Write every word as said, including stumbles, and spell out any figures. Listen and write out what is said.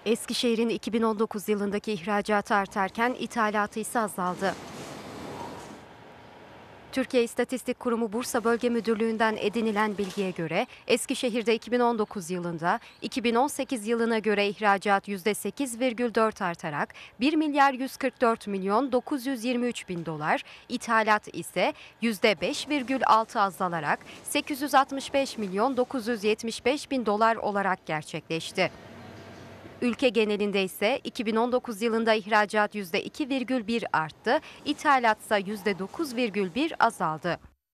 Eskişehir'in iki bin on dokuz yılındaki ihracatı artarken ithalatı ise azaldı. Türkiye İstatistik Kurumu Bursa Bölge Müdürlüğü'nden edinilen bilgiye göre Eskişehir'de iki bin on dokuz yılında iki bin on sekiz yılına göre ihracat yüzde sekiz virgül dört artarak bir milyar yüz kırk dört milyon dokuz yüz yirmi üç bin dolar, ithalat ise yüzde beş virgül altı azalarak sekiz yüz altmış beş milyon dokuz yüz yetmiş beş bin dolar olarak gerçekleşti. Ülke genelinde ise iki bin on dokuz yılında ihracat yüzde iki virgül bir arttı, ithalat ise yüzde dokuz virgül bir azaldı.